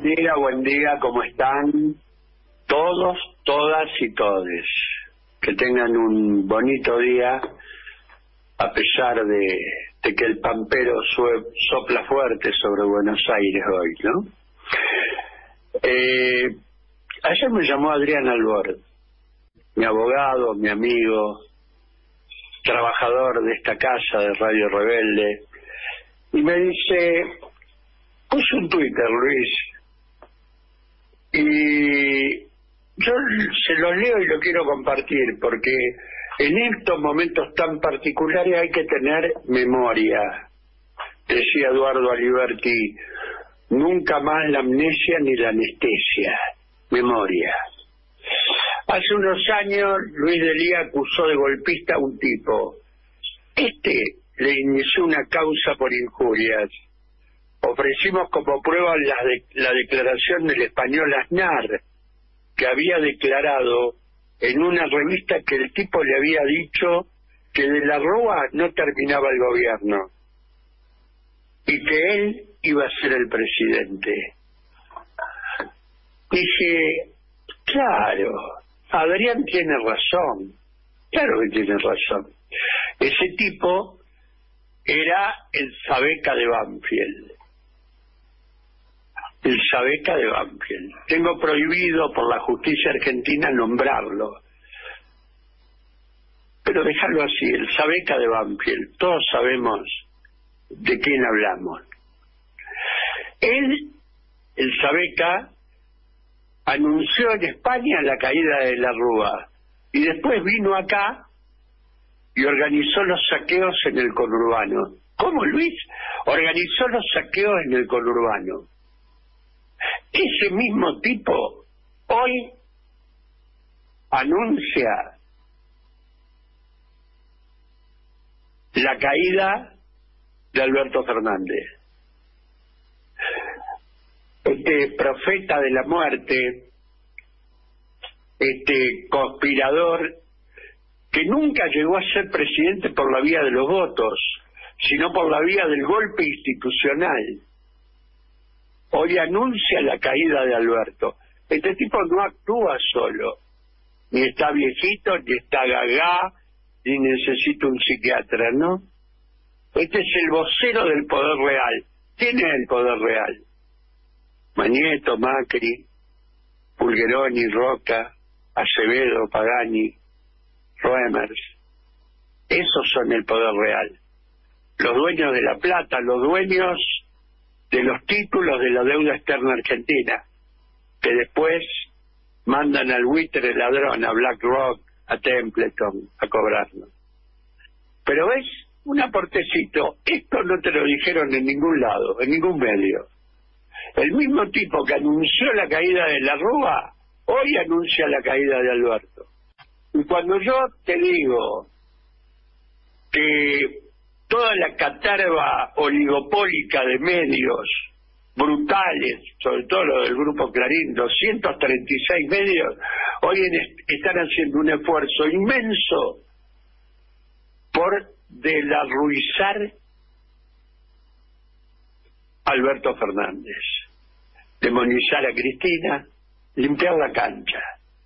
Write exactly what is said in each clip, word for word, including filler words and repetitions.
día, buen día, ¿cómo están? Todos, todas y todes. Que tengan un bonito día, a pesar de, de que el pampero sue, sopla fuerte sobre Buenos Aires hoy, ¿no? Eh, ayer me llamó Adrián Albor, mi abogado, mi amigo, trabajador de esta casa de Radio Rebelde, y me dice, puso un Twitter, Luis, y yo se lo leo y lo quiero compartir, porque en estos momentos tan particulares hay que tener memoria. Decía Eduardo Aliberti, nunca más la amnesia ni la anestesia, memoria. Hace unos años Luis Delía acusó de golpista a un tipo. Este le inició una causa por injurias. Ofrecimos como prueba la, de, la declaración del español Aznar, que había declarado en una revista que el tipo le había dicho que de la Rúa no terminaba el gobierno y que él iba a ser el presidente. Dije, claro, Adrián tiene razón, claro que tiene razón. Ese tipo era el Sabeca de Banfield. El Sabeca de Banfield. Tengo prohibido por la justicia argentina nombrarlo. Pero déjalo así, el Sabeca de Banfield. Todos sabemos de quién hablamos. Él, el Sabeca, anunció en España la caída de la Rúa. Y después vino acá y organizó los saqueos en el conurbano. ¿Cómo, Luis? Organizó los saqueos en el conurbano. Ese mismo tipo hoy anuncia la caída de Alberto Fernández. Este profeta de la muerte, este conspirador que nunca llegó a ser presidente por la vía de los votos, sino por la vía del golpe institucional, hoy anuncia la caída de Alberto. Este tipo no actúa solo, ni está viejito, ni está gagá, ni necesita un psiquiatra, ¿no? Este es el vocero del poder real. ¿Quién es el poder real? Manieto, Macri, Pulgeroni, Roca, Acevedo, Pagani, Roemers. Esos son el poder real. Los dueños de la plata, los dueños de los títulos de la deuda externa argentina, que después mandan al buitre ladrón, a BlackRock, a Templeton, a cobrarlo. Pero ves, un aportecito, esto no te lo dijeron en ningún lado, en ningún medio. El mismo tipo que anunció la caída de la Rúa, hoy anuncia la caída de Alberto. Y cuando yo te digo que toda la catarba oligopólica de medios brutales, sobre todo lo del Grupo Clarín, doscientos treinta y seis medios, hoy en, están haciendo un esfuerzo inmenso por delarruizar a Alberto Fernández, demonizar a Cristina, limpiar la cancha.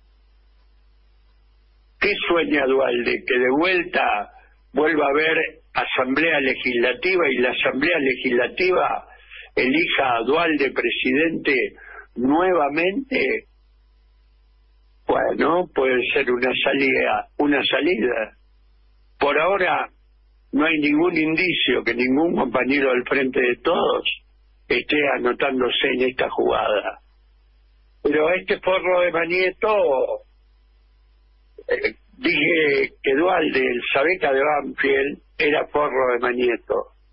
¿Qué sueña Duhalde? Que de vuelta vuelva a haber asamblea legislativa y la asamblea legislativa elija a Duhalde presidente nuevamente. Bueno, puede ser una salida, una salida. Por ahora no hay ningún indicio que ningún compañero del Frente de Todos esté anotándose en esta jugada. Pero este forro de Manieto, eh, dije que Duhalde, el Sabeca de Banfield, era forro de Manieto.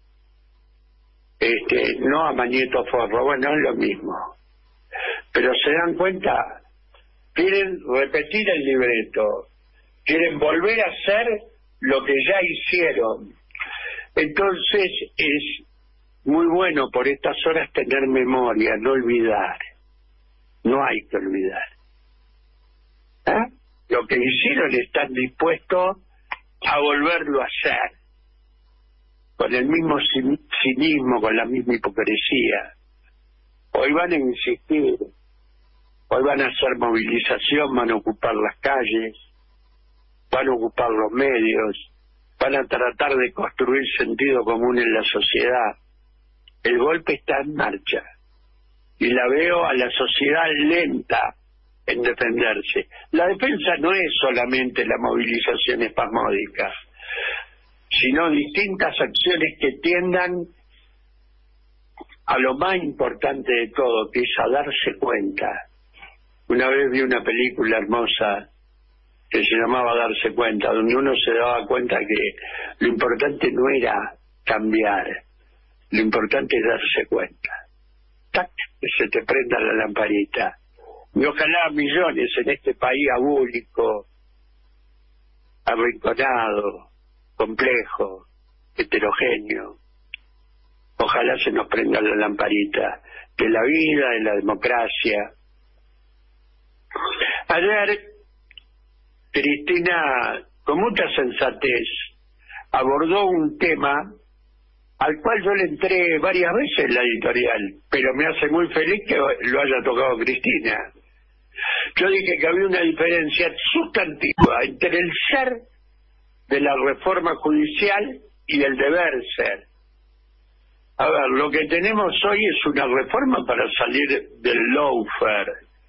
Este, no a Manieto forro, bueno, es lo mismo. Pero se dan cuenta, quieren repetir el libreto, quieren volver a hacer lo que ya hicieron. Entonces es muy bueno por estas horas tener memoria, no olvidar. No hay que olvidar. ¿Eh? Lo que hicieron están dispuestos a volverlo a hacer. Con el mismo cinismo, con la misma hipocresía. Hoy van a insistir, hoy van a hacer movilización, van a ocupar las calles, van a ocupar los medios, van a tratar de construir sentido común en la sociedad. El golpe está en marcha y la veo a la sociedad lenta en defenderse. La defensa no es solamente la movilización espasmódica, sino distintas acciones que tiendan a lo más importante de todo, que es a darse cuenta. Una vez vi una película hermosa que se llamaba Darse Cuenta, donde uno se daba cuenta que lo importante no era cambiar, lo importante es darse cuenta. ¡Tac! Que se te prenda la lamparita. Y ojalá millones en este país abúlico, arrinconado, complejo, heterogéneo. Ojalá se nos prenda la lamparita de la vida, de la democracia. Ayer, Cristina, con mucha sensatez, abordó un tema al cual yo le entré varias veces en la editorial, pero me hace muy feliz que lo haya tocado Cristina. Yo dije que había una diferencia sustantiva entre el ser de la reforma judicial y el deber ser. A ver, lo que tenemos hoy es una reforma para salir del lawfare,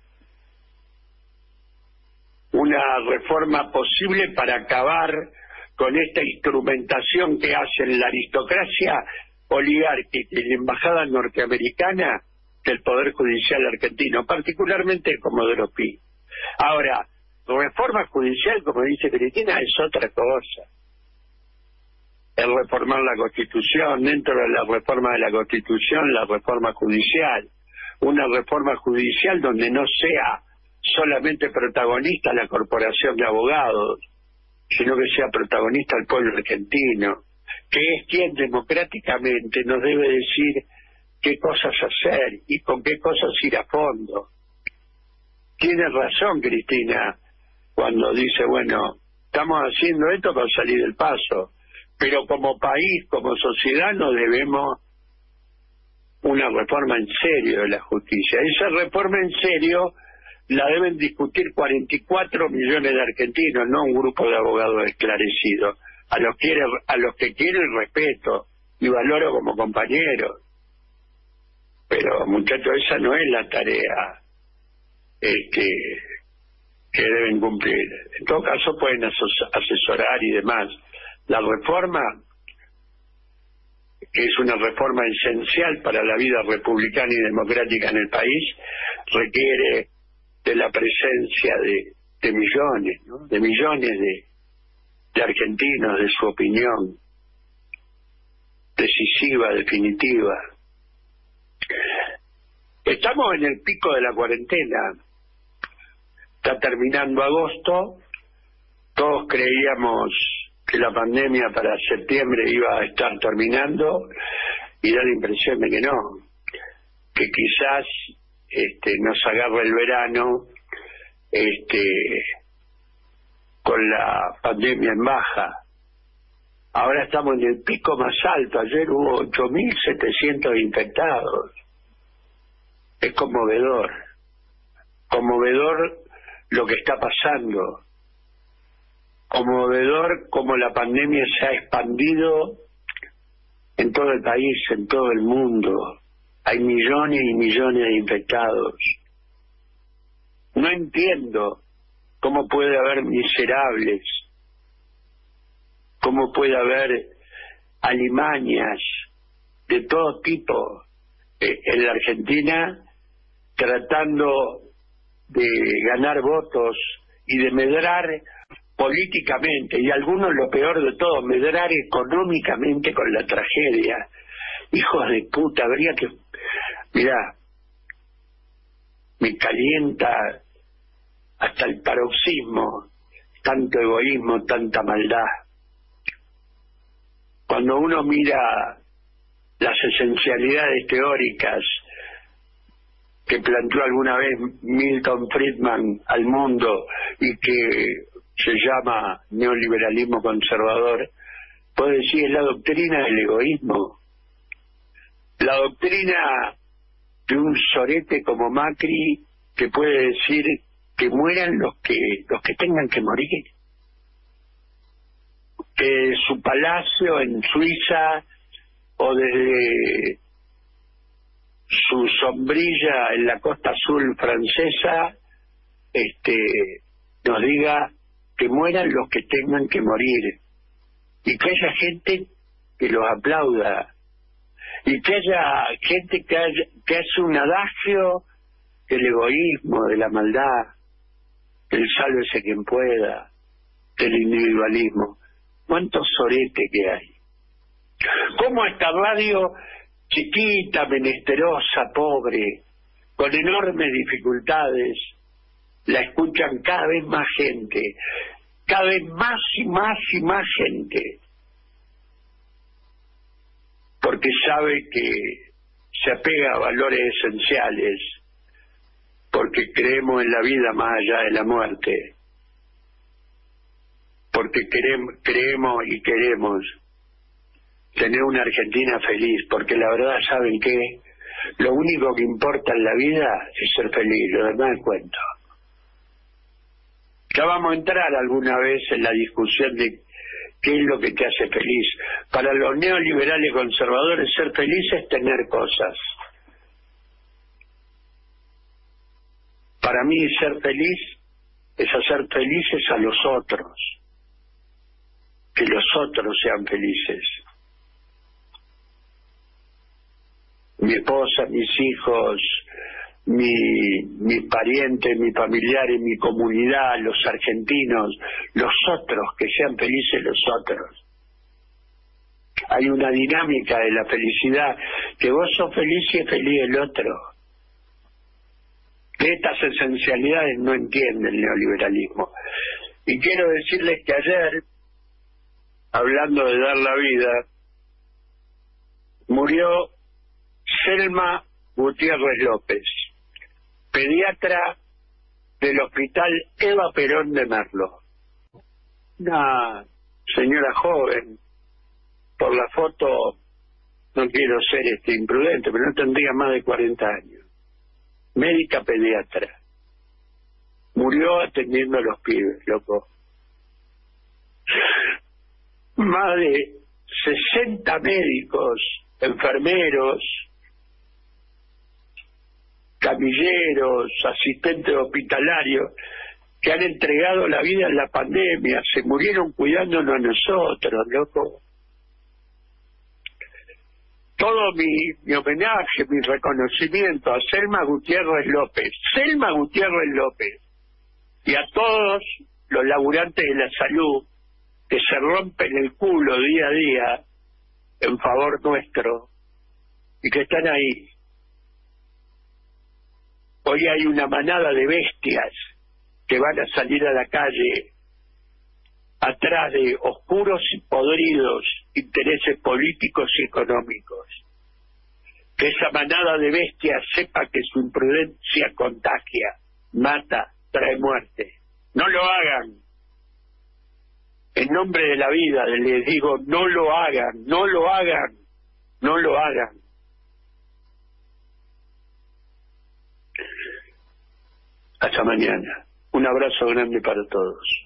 una reforma posible para acabar con esta instrumentación que hacen la aristocracia oligárquica y la embajada norteamericana del Poder Judicial argentino, particularmente el Comodoro Pi. Ahora, reforma judicial, como dice Cristina, es otra cosa. Es reformar la Constitución, dentro de la reforma de la Constitución, la reforma judicial. Una reforma judicial donde no sea solamente protagonista la corporación de abogados, sino que sea protagonista el pueblo argentino, que es quien democráticamente nos debe decir qué cosas hacer y con qué cosas ir a fondo. Tiene razón Cristina cuando dice, bueno, estamos haciendo esto para salir del paso, pero como país, como sociedad, no debemos una reforma en serio de la justicia. Esa reforma en serio la deben discutir cuarenta y cuatro millones de argentinos, no un grupo de abogados esclarecidos, a los que, a los que quiero y respeto y valoro como compañeros. Pero, muchachos, esa no es la tarea este, que deben cumplir. En todo caso, pueden asesorar y demás. La reforma, que es una reforma esencial para la vida republicana y democrática en el país, requiere de la presencia de, de millones, ¿no? de millones de, de argentinos, de su opinión decisiva, definitiva. Estamos en el pico de la cuarentena, está terminando agosto, todos creíamos que la pandemia para septiembre iba a estar terminando y da la impresión de que no, que quizás este, nos agarra el verano este, con la pandemia en baja. Ahora estamos en el pico más alto, ayer hubo ocho mil setecientos infectados. Es conmovedor, conmovedor lo que está pasando, conmovedor como la pandemia se ha expandido en todo el país, en todo el mundo. Hay millones y millones de infectados. No entiendo cómo puede haber miserables, cómo puede haber alimañas de todo tipo eh, en la Argentina tratando de ganar votos y de medrar políticamente, y algunos, lo peor de todo, medrar económicamente con la tragedia. Hijos de puta, habría que... Mirá, me calienta hasta el paroxismo, tanto egoísmo, tanta maldad. Cuando uno mira las esencialidades teóricas que planteó alguna vez Milton Friedman al mundo y que se llama neoliberalismo conservador, puedo decir, es la doctrina del egoísmo. La doctrina de un sorete como Macri que puede decir que mueran los que los que tengan que morir, que su palacio en Suiza o desde su sombrilla en la costa azul francesa este nos diga que mueran los que tengan que morir, y que haya gente que los aplauda, y que haya gente que, haya, que hace un adagio del egoísmo, de la maldad, del sálvese quien pueda, del individualismo. ¿Cuántos soretes que hay? ¿Cómo esta radio chiquita, menesterosa, pobre, con enormes dificultades, la escuchan cada vez más gente, cada vez más y más y más gente? Porque sabe que se apega a valores esenciales, porque creemos en la vida más allá de la muerte, porque queremos, creemos y queremos tener una Argentina feliz, porque la verdad, ¿saben qué? Lo único que importa en la vida es ser feliz, lo demás es cuento. Ya vamos a entrar alguna vez en la discusión de qué es lo que te hace feliz. Para los neoliberales conservadores, ser feliz es tener cosas. Para mí, ser feliz es hacer felices a los otros, que los otros sean felices. Mi esposa, mis hijos, mi, mis parientes, mis familiares, mi comunidad, los argentinos, los otros, que sean felices los otros. Hay una dinámica de la felicidad, que vos sos feliz y es feliz el otro. De estas esencialidades no entiende el neoliberalismo. Y quiero decirles que ayer, hablando de dar la vida, murió Selma Gutiérrez López, pediatra del Hospital Eva Perón de Merlo. Una señora joven, por la foto no quiero ser este imprudente, pero no tendría más de cuarenta años. Médica pediatra. Murió atendiendo a los pibes, loco. Más de sesenta médicos, enfermeros, camilleros, asistentes hospitalarios, que han entregado la vida en la pandemia, se murieron cuidándonos a nosotros, loco. Todo mi, mi homenaje, mi reconocimiento a Selma Gutiérrez López, Selma Gutiérrez López, y a todos los laburantes de la salud que se rompen el culo día a día en favor nuestro y que están ahí. Hoy hay una manada de bestias que van a salir a la calle atrás de oscuros y podridos intereses políticos y económicos. Que esa manada de bestias sepa que su imprudencia contagia, mata, trae muerte. No lo hagan. En nombre de la vida les digo, no lo hagan, no lo hagan, no lo hagan. Hasta mañana. Un abrazo grande para todos.